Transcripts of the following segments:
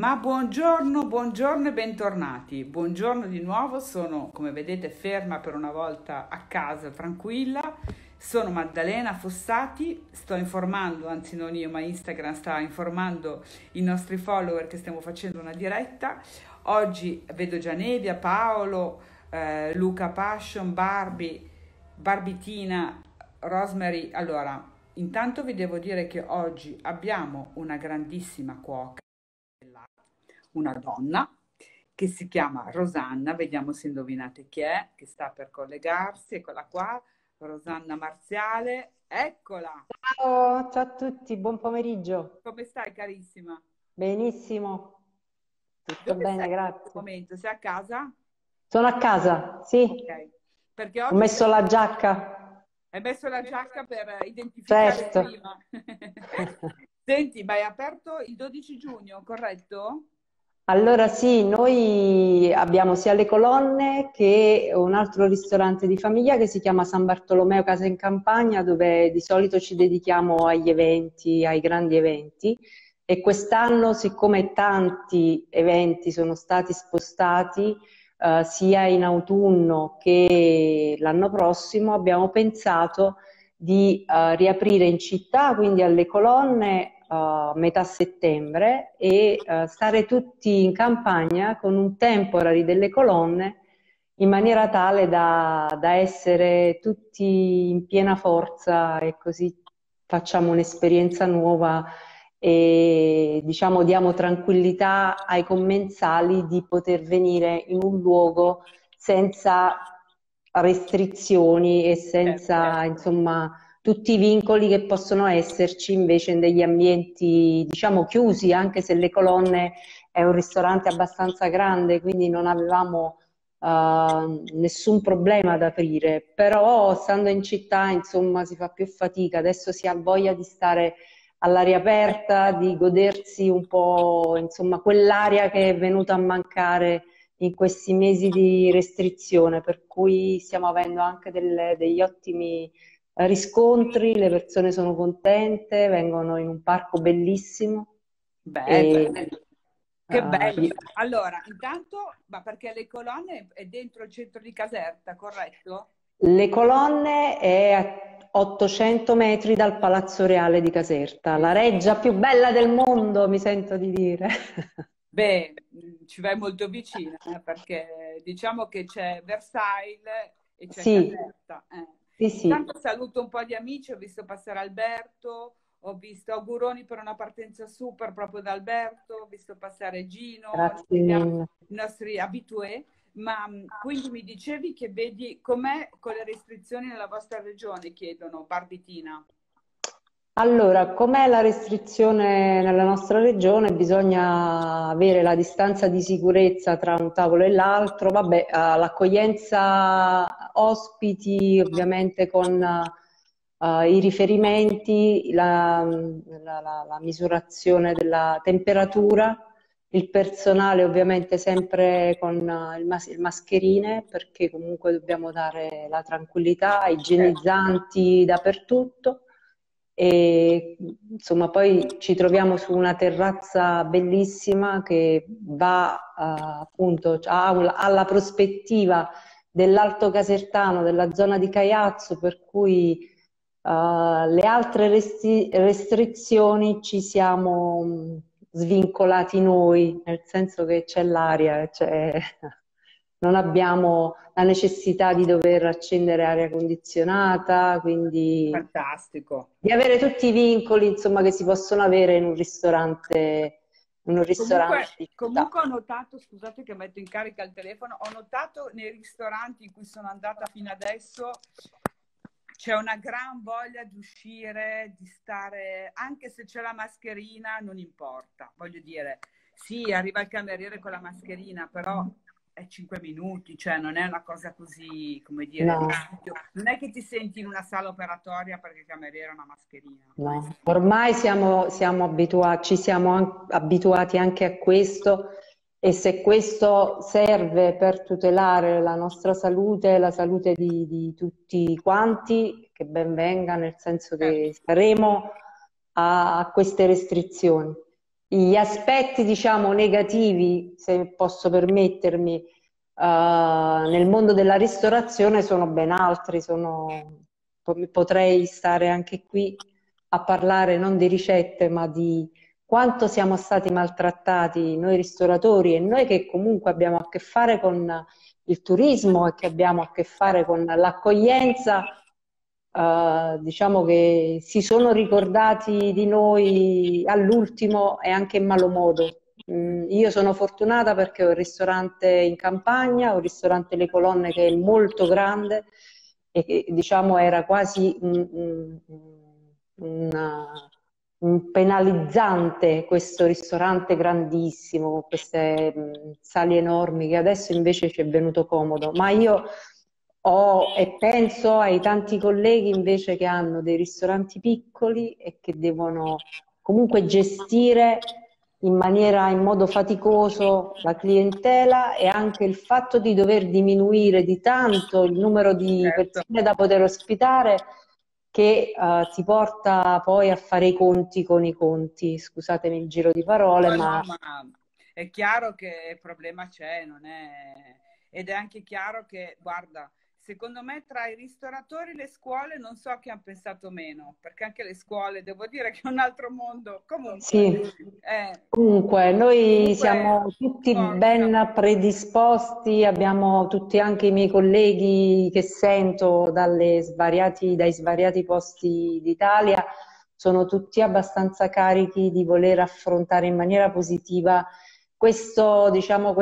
Ma buongiorno, buongiorno e bentornati. Buongiorno di nuovo, sono come vedete ferma per una volta a casa, tranquilla. Sono Maddalena Fossati, sto informando, anzi non io, ma Instagram sta informando i nostri follower che stiamo facendo una diretta. Oggi vedo già Nevia, Paolo, Luca Passion, Barbie, Barbitina, Rosemary. Allora, intanto vi devo dire che oggi abbiamo una grandissima cuoca, una donna che si chiama Rosanna, vediamo se indovinate chi è, che sta per collegarsi, eccola qua, Rosanna Marziale, eccola! Ciao, ciao a tutti, buon pomeriggio. Come stai carissima? Benissimo, tutto Dove sei bene, in questo grazie. momento? Sei a casa? Sono a casa, sì, Ok, perché ho oggi messo la giacca, hai messo la giacca per identificare certo. prima. Senti, ma hai aperto il 12 giugno, corretto? Allora sì, noi abbiamo sia le colonne che un altro ristorante di famiglia che si chiama San Bartolomeo Casa in Campagna, dove di solito ci dedichiamo agli eventi, ai grandi eventi. E quest'anno, siccome tanti eventi sono stati spostati, sia in autunno che l'anno prossimo, abbiamo pensato di riaprire in città, quindi alle colonne metà settembre e stare tutti in campagna con un temporary delle colonne in maniera tale da essere tutti in piena forza e così facciamo un'esperienza nuova e diciamo diamo tranquillità ai commensali di poter venire in un luogo senza restrizioni e senza, insomma, tutti i vincoli che possono esserci invece in degli ambienti, diciamo, chiusi, anche se le colonne è un ristorante abbastanza grande, quindi non avevamo nessun problema ad aprire, però stando in città, insomma, si fa più fatica, adesso si ha voglia di stare all'aria aperta, di godersi un po', insomma, quell'aria che è venuta a mancare in questi mesi di restrizione, per cui stiamo avendo anche degli ottimi riscontri, le persone sono contente, vengono in un parco bellissimo Bello, e che bello. io- Allora, intanto, ma perché le colonne è dentro il centro di Caserta, corretto? le colonne è a 800 metri dal Palazzo Reale di Caserta, la reggia più bella del mondo, mi sento di dire. Beh, ci vai molto vicina, perché diciamo che c'è Versailles e c'è Sì, Caserta. sì, Intanto sì, saluto un po' di amici, ho visto passare Alberto, ho visto auguroni per una partenza super proprio da Alberto, ho visto passare Gino, grazie mille. i nostri abitué, ma quindi mi dicevi che vedi com'è con le restrizioni nella vostra regione, chiedono, Barbitina. Allora, com'è la restrizione nella nostra regione? Bisogna avere la distanza di sicurezza tra un tavolo e l'altro. Vabbè, l'accoglienza ospiti, ovviamente con i riferimenti, la misurazione della temperatura, il personale ovviamente sempre con il mascherine, perché comunque dobbiamo dare la tranquillità, igienizzanti dappertutto. E insomma, poi ci troviamo su una terrazza bellissima che va appunto ha la prospettiva dell'Alto Casertano, della zona di Caiazzo, per cui le altre restrizioni ci siamo svincolati noi, nel senso che c'è l'aria, non abbiamo la necessità di dover accendere aria condizionata, quindi Fantastico. di avere tutti i vincoli, insomma, che si possono avere in un ristorante Comunque, di città. comunque ho notato, scusate che metto in carica il telefono, ho notato nei ristoranti in cui sono andata fino adesso c'è una gran voglia di uscire, di stare, anche se c'è la mascherina, non importa. Voglio dire, sì, arriva il cameriere con la mascherina, però è 5 minuti, cioè non è una cosa così, come dire, No. non è che ti senti in una sala operatoria perché il cameriere ha una mascherina. No, ormai siamo abituati, ci siamo abituati anche a questo e se questo serve per tutelare la nostra salute, la salute di tutti quanti, che ben venga, nel senso Certo. che staremo a queste restrizioni. gli aspetti, diciamo, negativi, se posso permettermi, nel mondo della ristorazione sono ben altri. Potrei stare anche qui a parlare non di ricette, ma di quanto siamo stati maltrattati noi ristoratori e noi che comunque abbiamo a che fare con il turismo e che abbiamo a che fare con l'accoglienza. Diciamo che si sono ricordati di noi all'ultimo e anche in malo modo. Io sono fortunata perché ho un ristorante in campagna, ho un ristorante Le Colonne che è molto grande e che, diciamo, era quasi un penalizzante questo ristorante grandissimo, con queste sali enormi, che adesso invece ci è venuto comodo. Ma io e penso ai tanti colleghi invece che hanno dei ristoranti piccoli e che devono comunque gestire in modo faticoso la clientela, e anche il fatto di dover diminuire di tanto il numero di Certo. persone da poter ospitare, che ti porta poi a fare i conti con i conti. Scusatemi il giro di parole, No, ma no, ma è chiaro che il problema c'è, non è... Ed è anche chiaro che, guarda, secondo me tra i ristoratori e le scuole non so chi ha pensato meno, perché anche le scuole, devo dire che è un altro mondo. Comunque, sì. Comunque, noi comunque, siamo tutti forza. ben predisposti, abbiamo tutti, anche i miei colleghi che sento dai svariati posti d'Italia, sono tutti abbastanza carichi di voler affrontare in maniera positiva diciamo,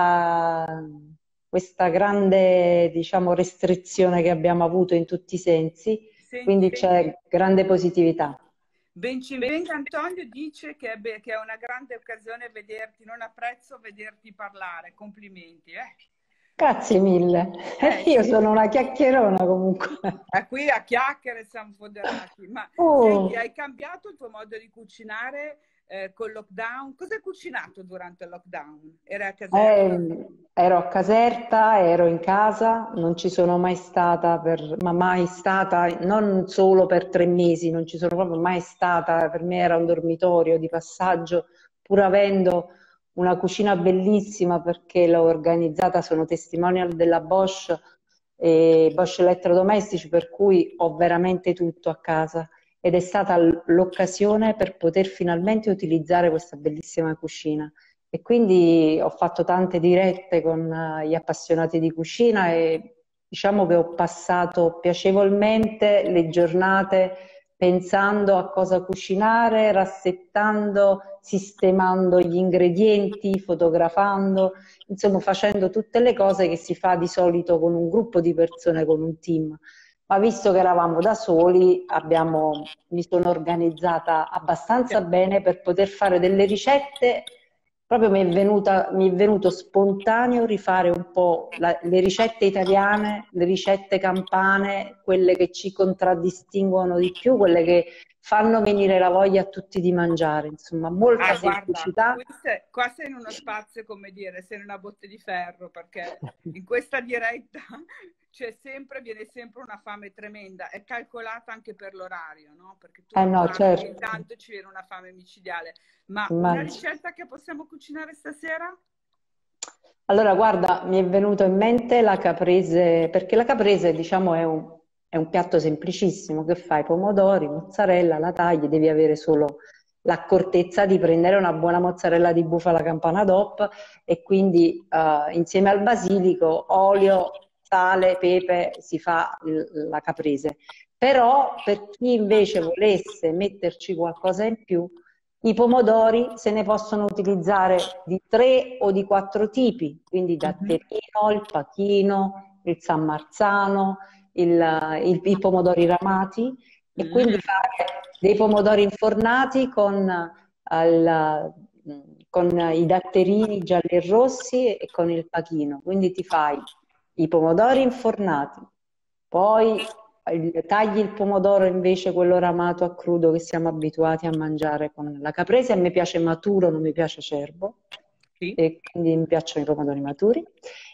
questa grande, diciamo, restrizione che abbiamo avuto in tutti i sensi, quindi Senti, c'è grande positività. Bencinvenga Antonio dice che è una grande occasione vederti, non apprezzo vederti parlare, complimenti. Grazie mille. Io Sì. sono una chiacchierona comunque. Qui a chiacchiere siamo foderati, ma senti, Oh, hai cambiato il tuo modo di cucinare col lockdown? Cosa hai cucinato durante il lockdown? Era a Caserta? ero a Caserta, ero in casa, non ci sono mai stata ma mai stata, non solo per 3 mesi, non ci sono proprio mai stata. Per me era un dormitorio di passaggio, pur avendo una cucina bellissima perché l'ho organizzata, sono testimonial della Bosch e Bosch Elettrodomestici, per cui ho veramente tutto a casa, ed è stata l'occasione per poter finalmente utilizzare questa bellissima cucina. E quindi ho fatto tante dirette con gli appassionati di cucina e diciamo che ho passato piacevolmente le giornate pensando a cosa cucinare, rassettando, sistemando gli ingredienti, fotografando, insomma facendo tutte le cose che si fa di solito con un gruppo di persone, con un team. Ma visto che eravamo da soli, mi sono organizzata abbastanza bene per poter fare delle ricette. Proprio mi è venuto spontaneo rifare un po' le ricette italiane, le ricette campane, quelle che ci contraddistinguono di più, quelle che fanno venire la voglia a tutti di mangiare. Insomma, molta Guarda, semplicità. qua sei in uno spazio, come dire, sei in una botte di ferro, perché in questa diretta viene sempre una fame tremenda, è calcolata anche per l'orario, no? Perché tu Eh non no, parli, certo, intanto ci viene una fame micidiale. Ma una immagino. ricetta che possiamo cucinare stasera? Allora, guarda, mi è venuto in mente la caprese, perché la caprese, diciamo, è un piatto semplicissimo. Che fai? Pomodori, mozzarella, la tagli, devi avere solo l'accortezza di prendere una buona mozzarella di bufala campana DOP e quindi insieme al basilico, olio, sale, pepe, si fa la caprese. Però per chi invece volesse metterci qualcosa in più, i pomodori se ne possono utilizzare di 3 o di 4 tipi, quindi datterino, il pachino, il San Marzano, i pomodori ramati, e quindi fare dei pomodori infornati con i datterini gialli e rossi e con il pachino. Quindi ti fai i pomodori infornati, poi tagli il pomodoro invece quello ramato a crudo che siamo abituati a mangiare con la caprese. A me piace maturo, non mi piace acerbo, Sì. e quindi mi piacciono i pomodori maturi.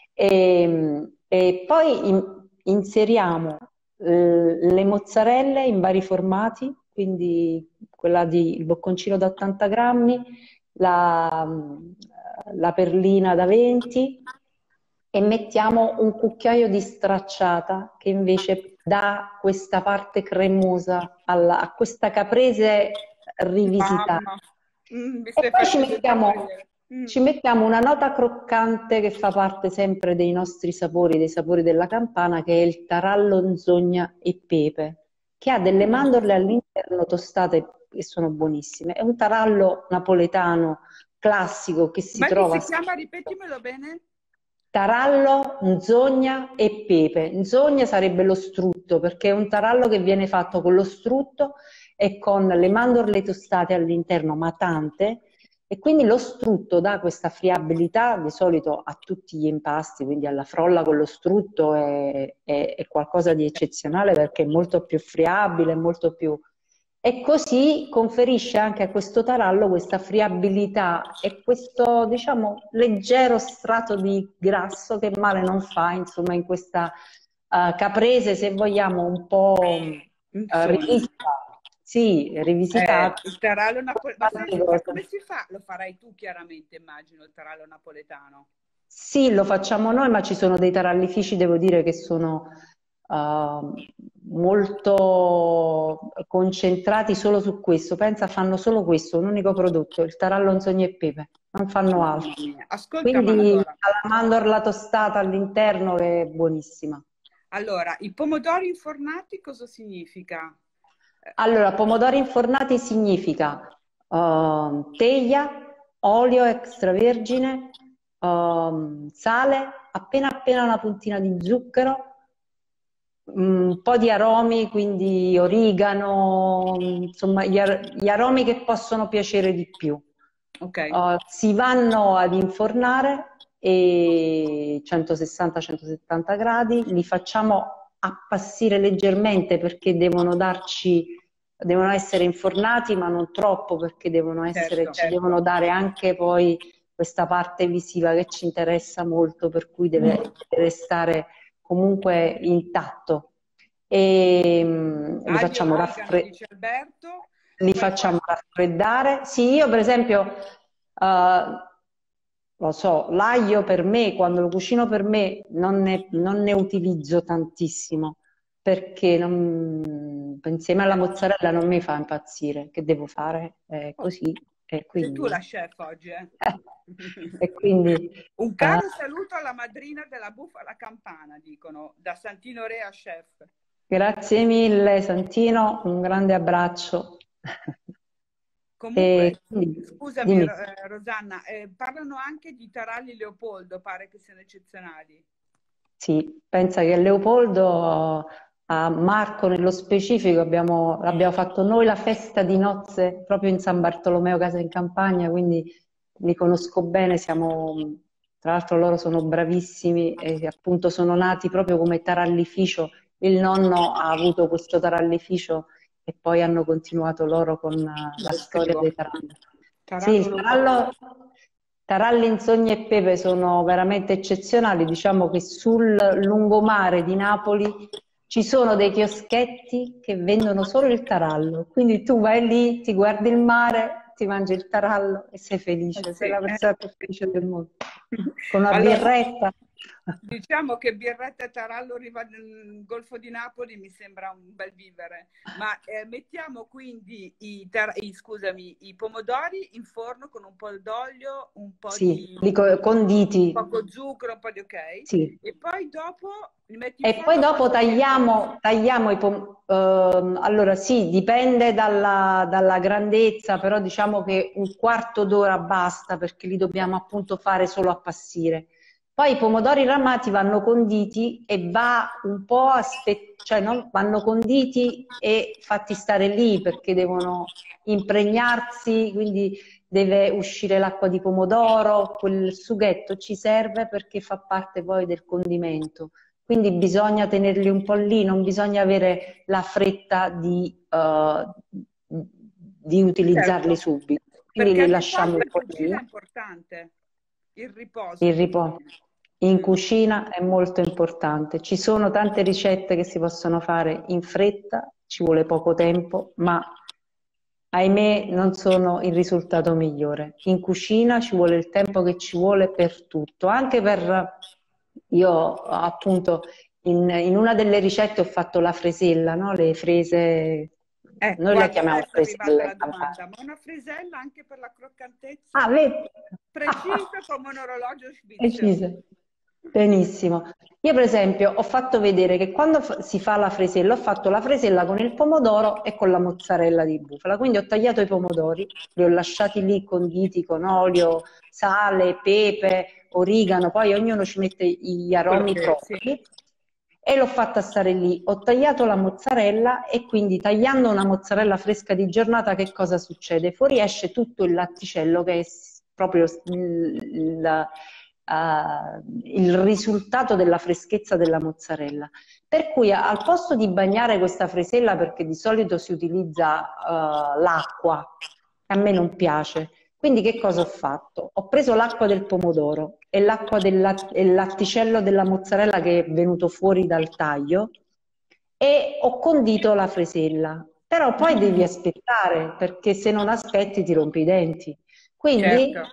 E poi inseriamo le mozzarelle in vari formati, quindi il bocconcino da 80 grammi, la, la perlina da 20 e mettiamo un cucchiaio di stracciata che invece dà questa parte cremosa a questa caprese rivisitata. Mamma, mi E stai poi facendo impazzire. ci mettiamo una nota croccante che fa parte sempre dei nostri sapori, dei sapori della campana, che è il tarallo, nzogna e pepe, che ha delle Mm. mandorle all'interno tostate che sono buonissime. È un tarallo napoletano classico che si Come che trova si chiama? Ripetimelo bene. tarallo, nzogna e pepe. Nzogna sarebbe lo strutto, perché è un tarallo che viene fatto con lo strutto e con le mandorle tostate all'interno, ma tante, e quindi lo strutto dà questa friabilità di solito a tutti gli impasti, quindi alla frolla con lo strutto è qualcosa di eccezionale perché è molto più friabile, molto più... E così conferisce anche a questo tarallo questa friabilità e questo, diciamo, leggero strato di grasso che male non fa, insomma, in questa caprese, se vogliamo, un po' Insomma. rivisitata. Sì, rivisitata. Il tarallo napoletano. Ma Tante sai come cose. si fa? Lo farai tu chiaramente, immagino, il tarallo napoletano. Sì, lo facciamo noi, ma ci sono dei tarallifici, devo dire, che sono molto concentrati solo su questo. Pensa, fanno solo questo, un unico prodotto, il tarallo, nzogna e pepe, non fanno Mamma altro. mia. Ascolta, ma Quindi allora, ha la mandorla tostata all'interno che è buonissima. i pomodori infornati cosa significa? Allora, pomodori infornati significa teglia, olio extravergine, sale, appena appena una puntina di zucchero, un po' di aromi, quindi origano, insomma, gli aromi che possono piacere di più. Ok, Si vanno ad infornare e 160-170 gradi, li facciamo appassire leggermente perché devono essere infornati, ma non troppo perché certo. ci devono dare anche poi questa parte visiva che ci interessa molto, per cui deve restare comunque intatto. E Aglio, origano, dice Alberto. li Poi qua. facciamo raffreddare. Sì, io per esempio, lo so, l'aglio per me, quando lo cucino per me, non ne utilizzo tantissimo, perché insieme alla mozzarella non mi fa impazzire. Che devo fare? Oh, Così, e sei tu la quindi... chef oggi, eh? e quindi Un eh, caro saluto alla madrina della bufala campana, dicono, da Santino Rea chef. grazie mille, Santino, un grande abbraccio. E Comunque, quindi, scusami dimmi. Rosanna, parlano anche di taralli Leopoldo, pare che siano eccezionali. Sì, pensa che Leopoldo, a Marco nello specifico, abbiamo fatto noi la festa di nozze proprio in San Bartolomeo, casa in campagna, quindi li conosco bene, tra l'altro loro sono bravissimi e appunto sono nati proprio come tarallificio. Il nonno ha avuto questo tarallificio e poi hanno continuato loro con la storia Bello. dei taralli. Sì, Tarallo il non lo taralli, insogna e pepe sono veramente eccezionali. Diciamo che sul lungomare di Napoli ci sono dei chioschetti che vendono solo il tarallo. Quindi tu vai lì, ti guardi il mare, ti mangi il tarallo e sei felice, sei sì. la persona più felice del mondo. Con una Allora, birretta. diciamo che birretta e tarallo riva nel Golfo di Napoli mi sembra un bel vivere, ma mettiamo quindi scusami, i pomodori in forno con un po' d'olio, un po' Sì, di conditi. poco zucchero, un po' di ok, Sì. e poi dopo li metti in E poi forno dopo quanto tempo? tagliamo allora sì, dipende dalla grandezza, però diciamo che un quarto d'ora basta perché li dobbiamo appunto fare solo appassire. Poi i pomodori ramati vanno conditi e va un po' cioè vanno conditi e fatti stare lì perché devono impregnarsi, quindi deve uscire l'acqua di pomodoro, quel sughetto ci serve perché fa parte poi del condimento. Quindi bisogna tenerli un po' lì, non bisogna avere la fretta di utilizzarli Certo, subito. Quindi perché li il lasciamo riposo un in po' cucina è lì. importante, il riposo Il in riposo cucina. in Mm. cucina è molto importante. Ci sono tante ricette che si possono fare in fretta, ci vuole poco tempo, ma ahimè, non sono il risultato migliore. In cucina ci vuole il tempo che ci vuole per tutto, anche per... Io appunto in una delle ricette ho fatto la fresella, no? Le frese, noi la Guarda, chiamiamo adesso è arrivata fresella in la Campania. domanda, ma una frisella anche per la croccantezza? Ah, vedi? Precisa come un orologio svizzero. Precise. Benissimo. Io per esempio ho fatto vedere che quando si fa la fresella, ho fatto la fresella con il pomodoro e con la mozzarella di bufala. Quindi ho tagliato i pomodori, li ho lasciati lì conditi con olio, sale, pepe, origano, poi ognuno ci mette gli Quello aromi che sì. propri e l'ho fatta stare lì. Ho tagliato la mozzarella e quindi tagliando una mozzarella fresca di giornata, che cosa succede? Fuori esce tutto il latticello che è proprio il risultato della freschezza della mozzarella. Per cui al posto di bagnare questa fresella, perché di solito si utilizza l'acqua, a me non piace. Quindi che cosa ho fatto? Ho preso l'acqua del pomodoro e l'acqua e il latticello della mozzarella che è venuto fuori dal taglio e ho condito la fresella. Però poi devi aspettare, perché se non aspetti ti rompi i denti. Quindi Certo.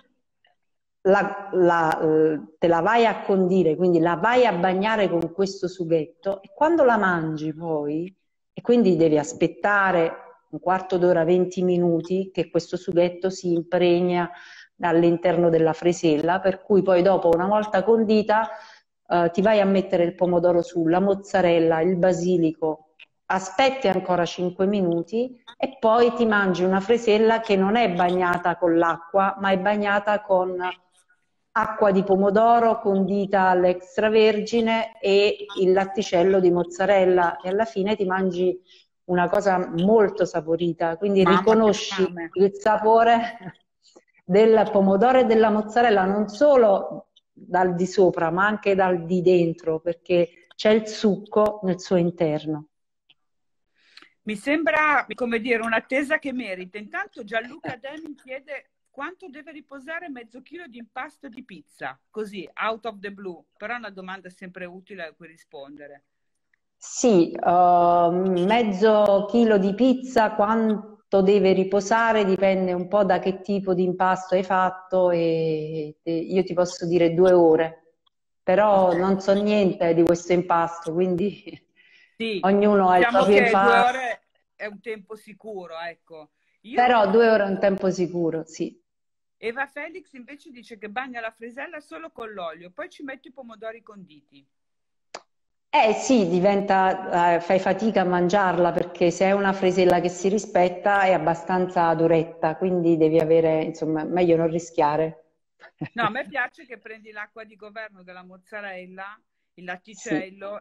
te la vai a condire, quindi la vai a bagnare con questo sughetto e quando la mangi poi, e quindi devi aspettare un quarto d'ora, 20 minuti che questo sughetto si impregna all'interno della fresella, per cui poi dopo, una volta condita, ti vai a mettere il pomodoro sulla mozzarella, il basilico, aspetti ancora 5 minuti e poi ti mangi una fresella che non è bagnata con l'acqua, ma è bagnata con acqua di pomodoro condita all'extravergine e il latticello di mozzarella e alla fine ti mangi una cosa molto saporita, quindi Mamma che riconosci fame. il sapore del pomodoro e della mozzarella non solo dal di sopra, ma anche dal di dentro, perché c'è il succo nel suo interno. Mi sembra, come dire, un'attesa che merita. Intanto Gianluca Demi chiede quanto deve riposare mezzo chilo di impasto di pizza, così, out of the blue, però è una domanda sempre utile a cui rispondere. Sì, mezzo chilo di pizza, quanto deve riposare dipende un po' da che tipo di impasto hai fatto e io ti posso dire 2 ore, Ok. però non so niente di questo impasto, quindi Sì, ognuno ha il diciamo proprio che due impasto, ore è un tempo sicuro, ecco. Io, però 2 ore è un tempo sicuro, sì. Eva Felix invece dice che bagna la frisella solo con l'olio, poi ci mette i pomodori conditi. Eh sì, diventa, fai fatica a mangiarla perché se è una fresella che si rispetta è abbastanza duretta, quindi devi avere, insomma, meglio non rischiare. No, a me piace che prendi l'acqua di governo della mozzarella, il Sì, latticello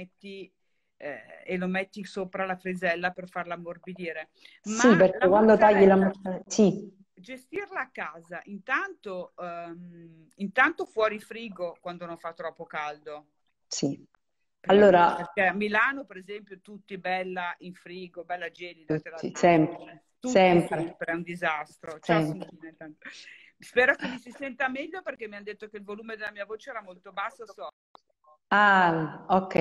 e lo metti sopra la frisella per farla ammorbidire. sì, Ma perché la quando tagli la mozzarella, mozzarella, sì, gestirla a casa, intanto fuori frigo quando non fa troppo caldo. sì. Prima di tutto, Allora, perché a Milano, per esempio, tutti bella in frigo, bella gelida, te la tutti, danno. sempre, Tutti sempre, sempre, è un disastro. Ciao sempre. Sontina, intanto. Spero che mi si senta meglio perché mi hanno detto che il volume della mia voce era molto basso. Ah, ok.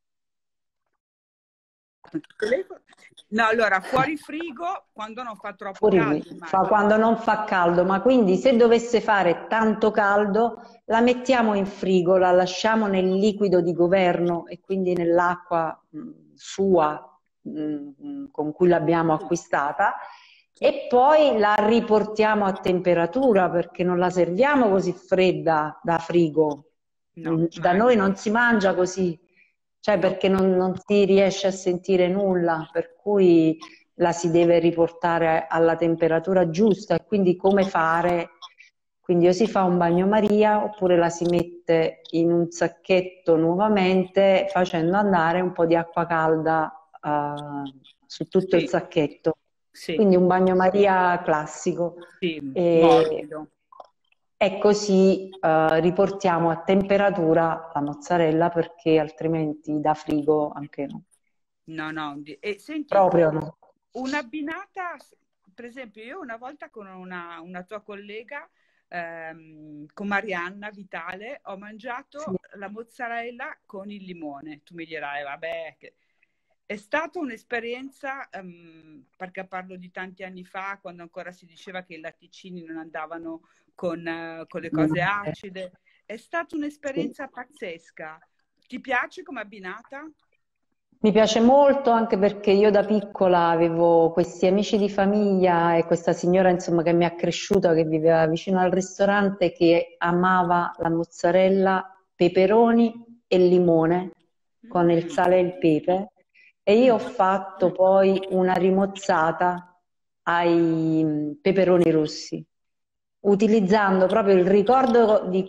No, allora, fuori frigo quando non fa troppo Fuori caldo, fa immagino. quando non fa caldo, ma quindi se dovesse fare tanto caldo, la mettiamo in frigo, la lasciamo nel liquido di governo e quindi nell'acqua sua con cui l'abbiamo acquistata e poi la riportiamo a temperatura perché non la serviamo così fredda da frigo. No, Da noi non si mangia così, cioè no. perché non si riesce a sentire nulla, per cui la si deve riportare alla temperatura giusta e quindi come fare? Quindi o si fa un bagnomaria oppure la si mette in un sacchetto nuovamente facendo andare un po' di acqua calda su tutto il Sì, sacchetto. sì, Quindi un bagnomaria classico. sì, E, morbido. e così riportiamo a temperatura la mozzarella perché altrimenti da frigo anche no. No, no. E senti, Proprio no. un'abbinata, per esempio, io una volta con una tua collega, con Marianna Vitale, ho Sì. mangiato la mozzarella con il limone. Tu mi dirai, vabbè, È stata un'esperienza, perché parlo di tanti anni fa, quando ancora si diceva che i latticini non andavano con le cose acide. È stata Sì. un'esperienza pazzesca. Ti piace come abbinata? Mi piace molto anche perché io da piccola avevo questi amici di famiglia e questa signora, insomma, che mi ha cresciuta, che viveva vicino al ristorante, che amava la mozzarella, peperoni e limone con il Mm, sale e il pepe. E io ho mm. fatto poi una rimozzata ai peperoni rossi, utilizzando proprio il ricordo di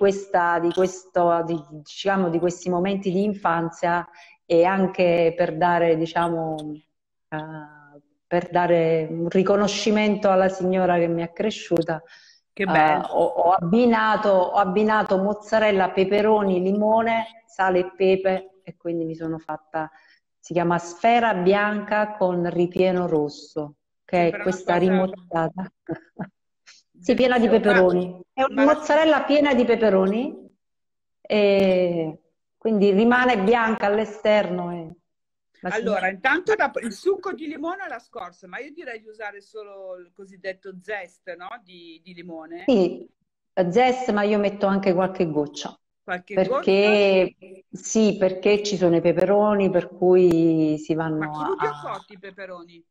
diciamo, di questi momenti di infanzia e anche per dare, diciamo, per dare un riconoscimento alla signora che mi ha cresciuta, Che bello. ho abbinato mozzarella, peperoni, limone, sale e pepe e quindi mi sono fatta, si chiama sfera bianca con ripieno rosso, che è Sembra una questa cosa rimozzata. Sì, piena di deliziosa. peperoni. È Ma una mozzarella piena di peperoni e quindi rimane bianca all'esterno. E la allora, signora... intanto il succo di limone alla scorza, ma io direi di usare solo il cosiddetto zest, no? Di limone. Sì, zest, ma io metto anche qualche goccia. Qualche goccia, Perché sì, perché ci sono i peperoni, per cui si ma vanno crudi o cotti i peperoni?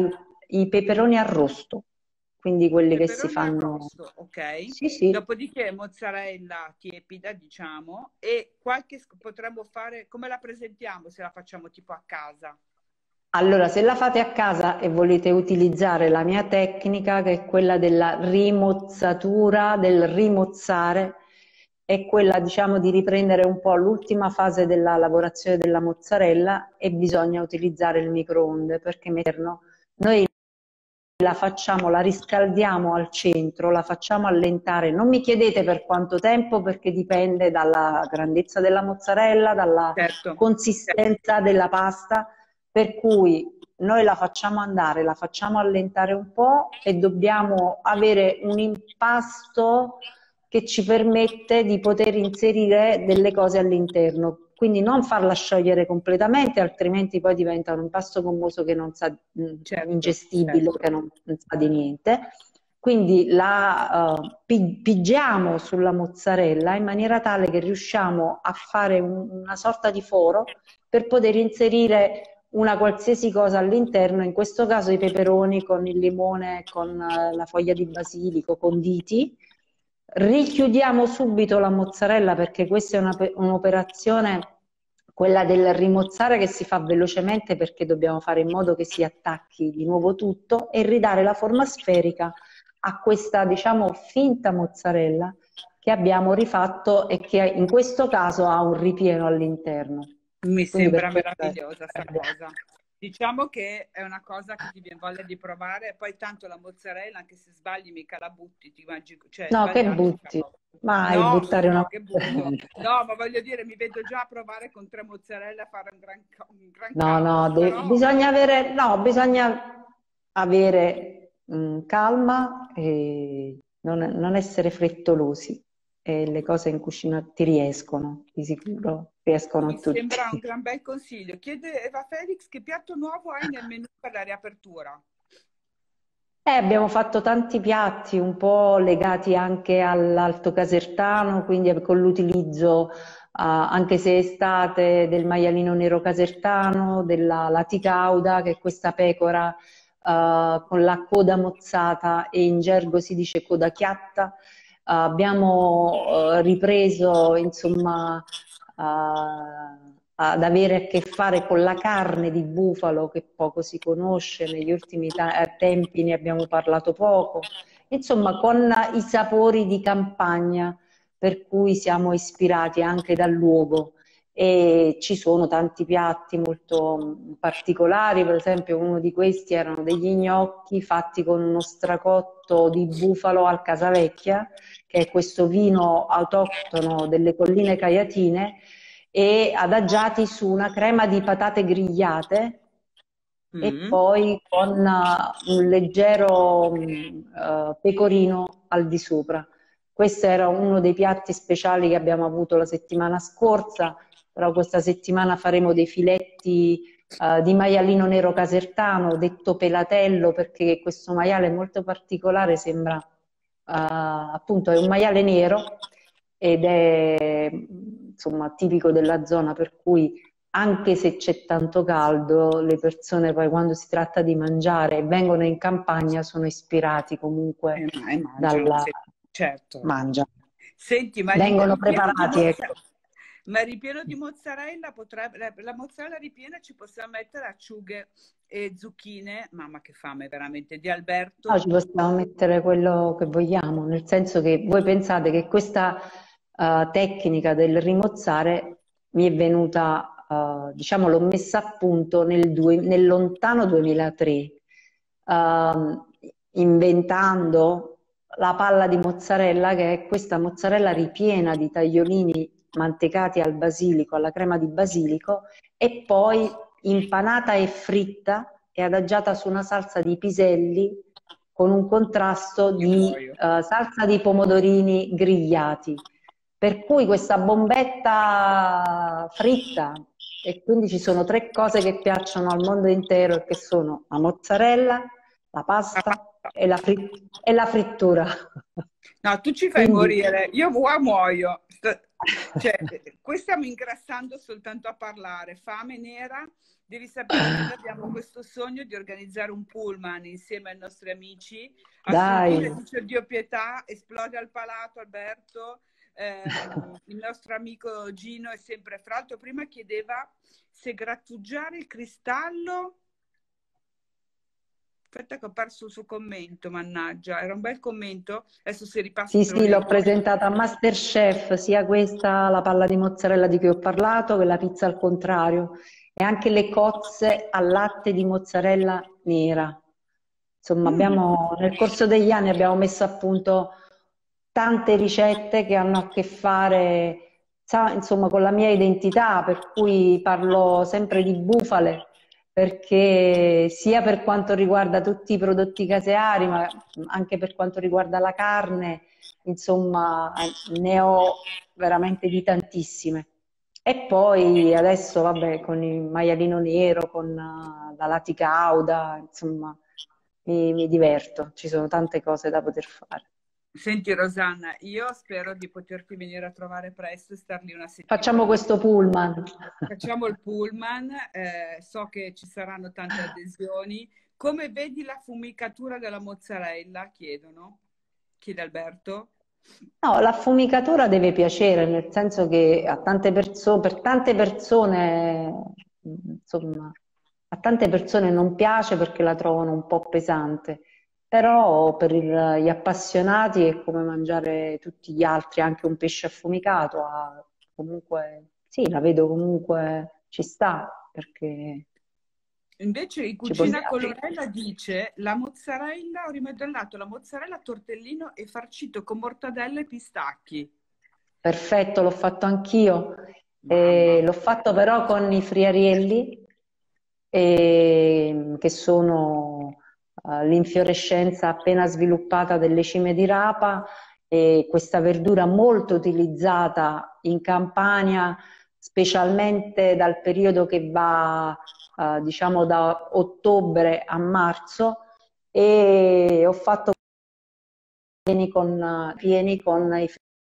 i peperoni arrosto, quindi quelli che si Peperoni fanno. arrosto, ok. Sì, sì. Dopodiché mozzarella tiepida, diciamo, e potremmo fare, come la presentiamo se la facciamo tipo a casa? Allora, se la fate a casa e volete utilizzare la mia tecnica, che è quella della rimozzatura, del rimozzare, è quella, diciamo, di riprendere un po' l'ultima fase della lavorazione della mozzarella e bisogna utilizzare il microonde perché metterno. Noi la facciamo, la riscaldiamo al centro, la facciamo allentare. Non mi chiedete per quanto tempo perché dipende dalla grandezza della mozzarella, dalla Certo. consistenza della pasta, per cui noi la facciamo andare, la facciamo allentare un po' e dobbiamo avere un impasto che ci permette di poter inserire delle cose all'interno. Quindi non farla sciogliere completamente, altrimenti poi diventa un impasto gommoso che non sa, Certo, ingestibile, certo. che non sa di niente. Quindi la pigiamo sulla mozzarella in maniera tale che riusciamo a fare una sorta di foro per poter inserire una qualsiasi cosa all'interno, in questo caso i peperoni con il limone, con la foglia di basilico conditi. Richiudiamo subito la mozzarella perché questa è un'operazione, quella del rimozzare, che si fa velocemente perché dobbiamo fare in modo che si attacchi di nuovo tutto e ridare la forma sferica a questa, diciamo, finta mozzarella che abbiamo rifatto e che in questo caso ha un ripieno all'interno. Mi Quindi per sembra questo meravigliosa sta cosa. Diciamo che è una cosa che ti viene voglia di provare, e poi tanto la mozzarella, anche se sbagli, mica la butti, ti mangi, cioè è no, che sbagliato. butti? Mai No, buttare una no, che butto. No, ma voglio dire, mi vedo già a provare con 3 mozzarella a fare un gran No, caos, no, però bisogna avere, no, bisogna avere calma e non essere frettolosi e le cose in cucina ti riescono, di sicuro, riescono a mi tutti. sembra un gran bel consiglio. Chiede Eva Felix che piatto nuovo hai nel menù per la riapertura? Abbiamo fatto tanti piatti un po' legati anche all'Alto Casertano, quindi con l'utilizzo, anche se è estate, del maialino nero casertano, della laticauda, che è questa pecora con la coda mozzata e in gergo si dice coda chiatta. Abbiamo ripreso, insomma, ad avere a che fare con la carne di bufalo che poco si conosce, negli ultimi tempi ne abbiamo parlato poco, insomma con i sapori di campagna per cui siamo ispirati anche dal luogo e ci sono tanti piatti molto particolari, per esempio uno di questi erano degli gnocchi fatti con uno stracotto di bufalo al Casavecchia, che è questo vino autoctono delle colline caiatine, e adagiati su una crema di patate grigliate e Mm. poi con un leggero pecorino al di sopra. Questo era uno dei piatti speciali che abbiamo avuto la settimana scorsa, però questa settimana faremo dei filetti di maialino nero casertano, detto pelatello, perché questo maiale molto particolare sembra, appunto, è un maiale nero ed è insomma tipico della zona, per cui anche se c'è tanto caldo, le persone poi quando si tratta di mangiare e vengono in campagna sono ispirati comunque E mangiano, dalla sì, certo. mangia. Senti, ma Vengono ripieno di preparati, ecco. ma ripieno di mozzarella, la mozzarella ripiena ci possiamo mettere acciughe e zucchine, mamma che fame veramente, di No, ci Alberto. possiamo mettere quello che vogliamo, nel senso che voi pensate che questa tecnica del rimozzare mi è venuta, diciamo, l'ho messa a punto nel lontano 2003, ehm, inventando la palla di mozzarella, che è questa mozzarella ripiena di tagliolini mantecati al basilico, alla crema di basilico, e poi impanata e fritta e adagiata su una salsa di piselli con un contrasto Io di muoio. salsa di pomodorini grigliati. Per cui questa bombetta fritta, e quindi ci sono tre cose che piacciono al mondo intero e che sono la mozzarella, la La pasta pasta. e la frittura. No, tu ci fai Quindi morire, io qua muoio. Cioè, qui stiamo ingrassando soltanto a parlare, fame nera. Devi sapere che noi abbiamo questo sogno di organizzare un pullman insieme ai nostri amici. A sentire, dai, dice Dio pietà, esplode al palato Alberto. Il nostro amico Gino è sempre, fra l'altro prima chiedeva se grattugiare il cristallo. Aspetta che ho perso il suo commento, mannaggia, era un bel commento, adesso se ripasso sì, te lo sì, l'ho leggo. presentata a MasterChef, sia questa, la palla di mozzarella di cui ho parlato, che la pizza al contrario, e anche le cozze al latte di mozzarella nera. Insomma, Mm. nel corso degli anni abbiamo messo a punto tante ricette che hanno a che fare, insomma, con la mia identità, per cui parlo sempre di bufale, perché sia per quanto riguarda tutti i prodotti caseari, ma anche per quanto riguarda la carne, insomma, ne ho veramente di tantissime. E poi adesso, vabbè, con il maialino nero, con la laticauda, insomma, mi diverto, ci sono tante cose da poter fare. Senti Rosanna, io spero di poterti venire a trovare presto e star lì una Facciamo settimana. questo pullman. Facciamo il pullman, so che ci saranno tante adesioni. Come vedi la fumicatura della mozzarella? Chiedono. Chiede Alberto. No, l'affumicatura deve piacere, nel senso che a tante persone, per tante persone, insomma, a tante persone non piace perché la trovano un po' pesante, però per gli appassionati è come mangiare tutti gli altri, anche un pesce affumicato, comunque, sì, la vedo comunque, ci sta, perché Invece in ci cucina possiamo. colorella dice la mozzarella, ho rimodellato la mozzarella a tortellino e farcito con mortadella e pistacchi. Perfetto, l'ho fatto anch'io. Mamma. L'ho fatto però con i friarielli, che sono l'infiorescenza appena sviluppata delle cime di rapa, e questa verdura molto utilizzata in Campania, specialmente dal periodo che va, diciamo, da ottobre a marzo, e ho fatto pieni con i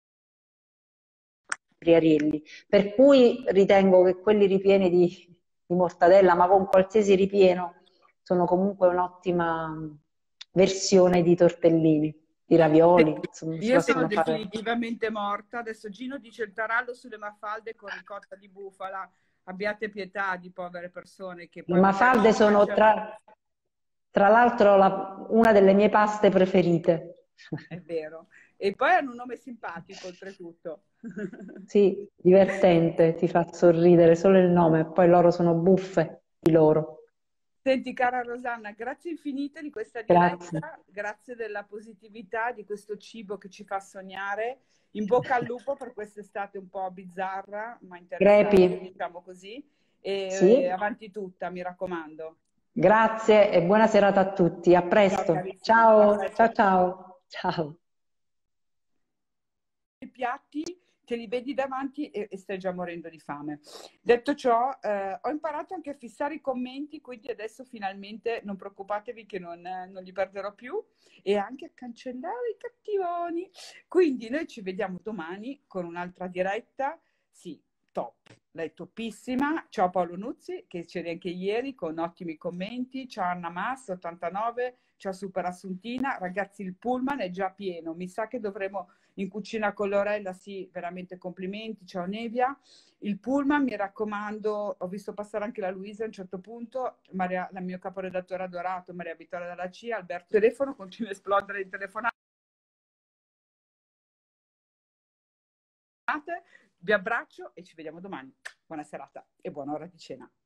friarielli, per cui ritengo che quelli ripieni di mortadella, ma con qualsiasi ripieno, sono comunque un'ottima versione di tortellini, di ravioli, insomma, si Io sono possono fare. definitivamente morta. Adesso Gino dice il tarallo sulle mafalde con ricotta di bufala. Abbiate pietà di povere persone che Le poi magari mafalde si sono mangiano. tra l'altro una delle mie paste preferite. È vero. E poi hanno un nome simpatico, oltretutto. Sì, divertente, ti fa sorridere solo il nome, poi loro sono buffe di loro. Senti, cara Rosanna, grazie infinite di questa Grazie. diretta, grazie della positività, di questo cibo che ci fa sognare. In bocca al lupo per quest'estate un po' bizzarra, ma Grepi, interessante, diciamo così. E sì? avanti tutta, mi raccomando. Grazie e buona serata a tutti. A Ciao presto. carissima, a Ciao, ciao, presto. ciao. Ciao. I piatti te li vedi davanti e stai già morendo di fame. Detto ciò, ho imparato anche a fissare i commenti, quindi adesso finalmente non preoccupatevi che non li perderò più, e anche a cancellare i cattivoni. Quindi noi ci vediamo domani con un'altra diretta. Sì, top, lei è topissima. Ciao Paolo Nuzzi, che c'eri anche ieri con ottimi commenti. Ciao Anna Mass, 89. Ciao Super Assuntina. Ragazzi, il pullman è già pieno. Mi sa che dovremo in cucina con Lorella, sì, veramente complimenti. Ciao Nevia. Il pullman, mi raccomando, ho visto passare anche la Luisa a un certo punto, Maria, la mio caporedattore adorato, Maria Vittoria dalla CIA, Alberto telefono, continua a esplodere in telefonate. Vi abbraccio e ci vediamo domani. Buona serata e buona ora di cena.